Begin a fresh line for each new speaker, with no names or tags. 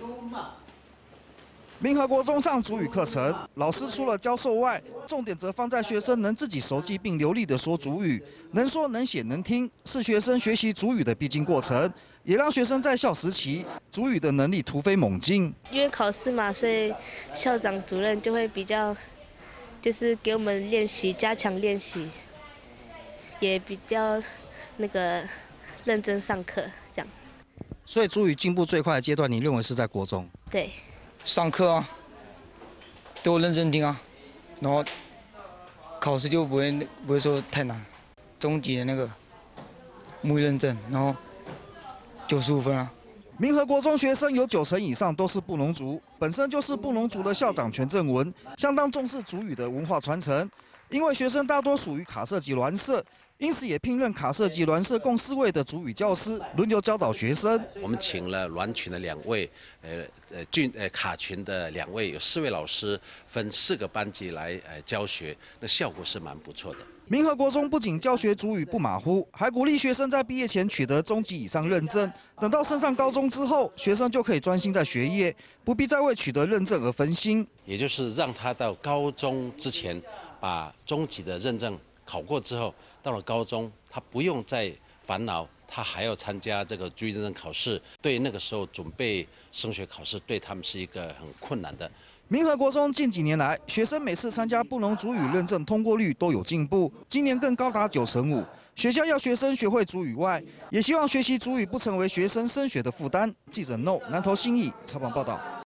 民和国中上族语课程，老师除了教授外，重点则放在学生能自己熟记并流利地说族语，能说能写能听，是学生学习族语的必经过程，也让学生在校时期族语的能力突飞猛进。
因为考试嘛，所以校长主任就会比较，就是给我们练习，加强练习，也比较认真上课这样。
所以族语进步最快的阶段，你认为是在国中？
对。
上课啊，都认真听啊，然后考试就不会说太难，中级的那个母语认证，然后95分啊。
民和国中学生有90%以上都是布农族，本身就是布农族的校长全正文相当重视族语的文化传承，因为学生大多属于卡社及鸾社。因此，也聘任卡社及鸾社共4位的族语教师，轮流教导学生。
我们请了鸾群的2位，卡群的2位，有4位老师分4个班级来教学，那效果是蛮不错的。
民和国中不仅教学族语不马虎，还鼓励学生在毕业前取得中级以上认证。等到升上高中之后，学生就可以专心在学业，不必再为取得认证而分心。
也就是让他到高中之前，把中级的认证考过之后，到了高中，他不用再烦恼，他还要参加这个族语认证考试，对那个时候准备升学考试，对他们是一个很困难的。
民和国中近几年来，学生每次参加布农族语认证通过率都有进步，今年更高达95%。学校要学生学会族语外，也希望学习族语不成为学生升学的负担。记者 No 南投新义采访报道。